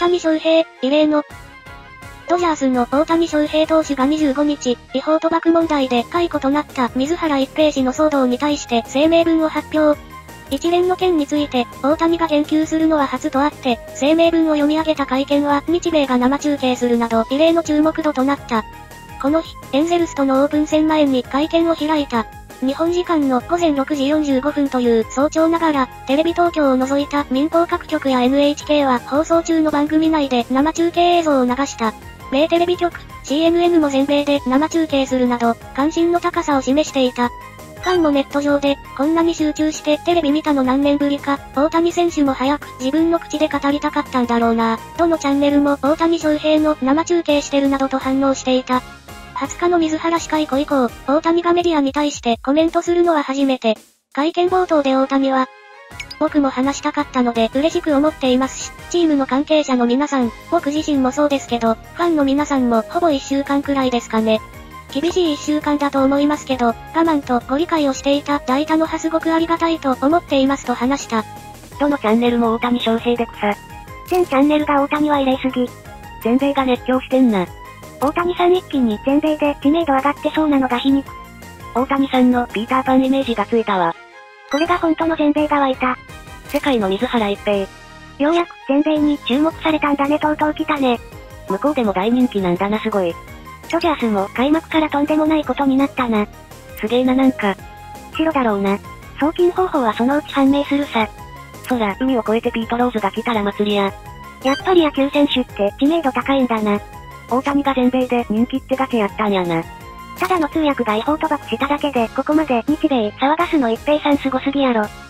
谷翔平、異例の。ドジャースの大谷翔平投手が25日、違法賭博問題で解雇となった水原一平氏の騒動に対して声明文を発表。一連の件について、大谷が言及するのは初とあって、声明文を読み上げた会見は日米が生中継するなど異例の注目度となった。この日、エンゼルスとのオープン戦前に会見を開いた。日本時間の午前6時45分という早朝ながら、テレビ東京を除いた民放各局や NHK は放送中の番組内で生中継映像を流した。米テレビ局、CNN も全米で生中継するなど、関心の高さを示していた。ファンもネット上で、こんなに集中してテレビ見たの何年ぶりか、大谷選手も早く自分の口で語りたかったんだろうなぁ、どのチャンネルも大谷翔平の生中継してるなどと反応していた。20日の水原氏解雇以降、大谷がメディアに対してコメントするのは初めて。会見冒頭で大谷は、僕も話したかったので嬉しく思っていますし、チームの関係者の皆さん、僕自身もそうですけど、ファンの皆さんもほぼ1週間くらいですかね。厳しい1週間だと思いますけど、我慢とご理解をしていただいたのはすごくありがたいと思っていますと話した。 どのチャンネルも大谷翔平で草。 全チャンネルが大谷は異例すぎ。 全米が熱狂してんな。 大谷さん一気に全米で知名度上がってそうなのが皮肉。 大谷さんのピーターパンイメージがついたわ。 これが本当の全米が湧いた。 世界の水原一平。 ようやく全米に注目されたんだね、とうとう来たね。 向こうでも大人気なんだなすごい。 ドジャースも開幕からとんでもないことになったな。 すげえななんか。 白だろうな。送金方法はそのうち判明するさ。 そら、海を越えてピートローズが来たら祭りや。 やっぱり野球選手って知名度高いんだな。 大谷が全米で人気ってガチやったんやな。 ただの通訳が違法賭博しただけでここまで日米騒がすの一平さんすごすぎやろ。